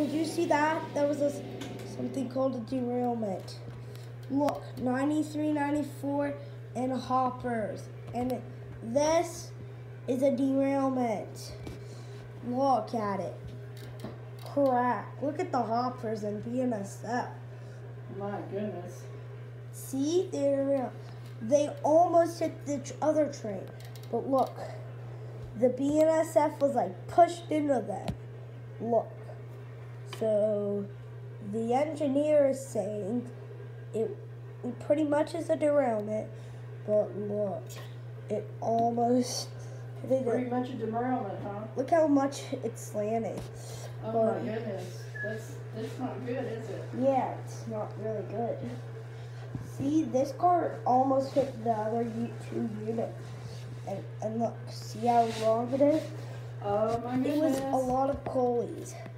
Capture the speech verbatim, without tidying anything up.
did you see that? There was a, something called a derailment. Look, ninety-three, ninety-four, and hoppers. And this is a derailment. Look at it. Crack. Look at the hoppers and B N S F. My goodness. See, they're they almost hit the tr- other train, but look, the B N S F was like pushed into them. Look, so the engineer is saying it, it pretty much is a derailment, but look, it almost hit Pretty it. much a derailment, huh? Look how much it's slanted. Oh But- my goodness. That's that's not good, is it? Yeah, it's not really good. See, this car almost hit the other u- two units. And, and look, see how long it is? Oh my It was goodness. a lot of coalies.